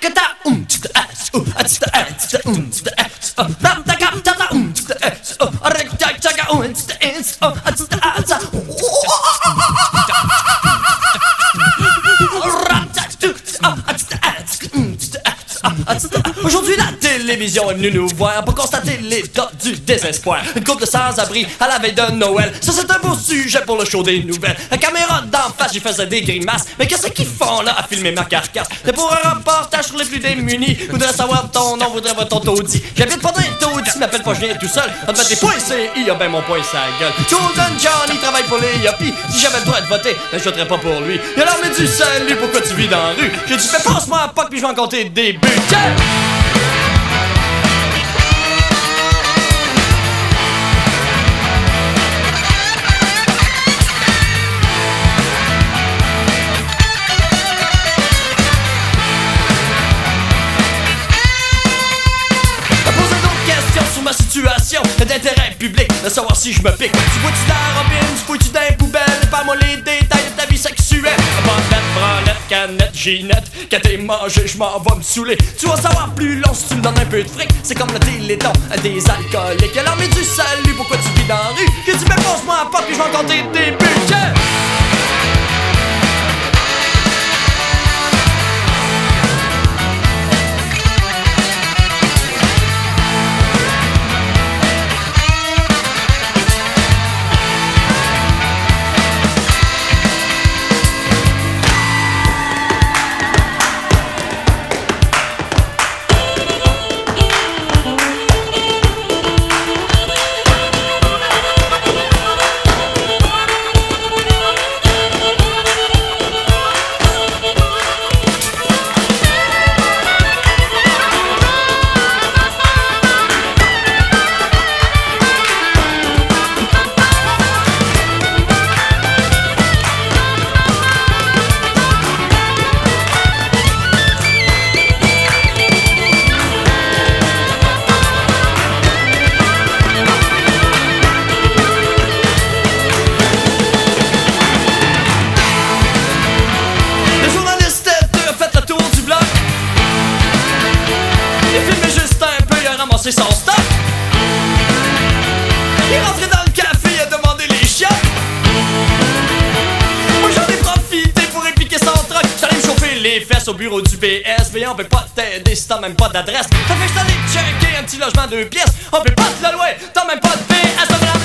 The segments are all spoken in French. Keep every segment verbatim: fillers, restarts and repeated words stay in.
Aujourd'hui la télévision est venue nous voir pour constater l'état du désespoir. Une couple de sans-abri à la veille de Noël. Ça c'est un beau sujet pour le show des nouvelles. La caméra d'en face, j'y faisais des grimaces. Mais qu'est-ce qu'ils font là à filmer ma carcasse? C'est pour un reportage sur les plus démunis. Voudrais savoir ton nom, voudrais voir ton taudis. J'habite pas dans les taudis, m'appelle pas, je viens tout seul. On te met des points C I, ah ben mon point sa gueule. Golden Johnny travaille pour les yuppies. Si j'avais le droit de voter, ben je voterais pas pour lui. Y'a l'armée du salut, pourquoi tu vis dans la rue? J'ai dit, fais passe-moi à Puck puis je vais en compter des buts. Situation d'intérêt public, de savoir si je me pique. Tu vois-tu dans la robine, tu fouilles-tu dans les poubelles? Parle-moi les détails de ta vie sexuelle. Bandette, branlette, canette, ginette. Quand t'es mangé, je m'en vais me saouler. Tu vas savoir plus long si tu me donnes un peu de fric. C'est comme le téléthon des alcooliques. À l'armée du salut, pourquoi tu vis dans la rue? Que tu me penses-moi à Puck, puis je vais en compter des buts. C'est son stock. Il est rentré dans le café, il a demandé les chiottes. Moi j'en ai profité pour répliquer son truc. J'allais me chauffer les fesses au bureau du B S. Mais on peut pas t'aider si t'as même pas d'adresse. Ça fait que j'allais checker un petit logement deux pièces. On peut pas te le louer, t'as même pas de P S.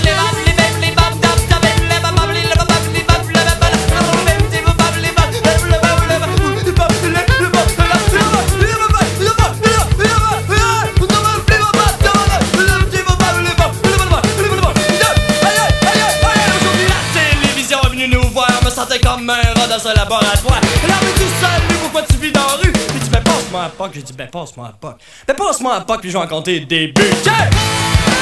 Comme un rat dans un laboratoire. L'armée du salut, pourquoi tu vis dans la rue? Puis tu dis ben passe-moi à Puck. J'ai dit ben passe-moi à Puck. Ben passe-moi à Puck puis je vais en compter des buts. Yeah!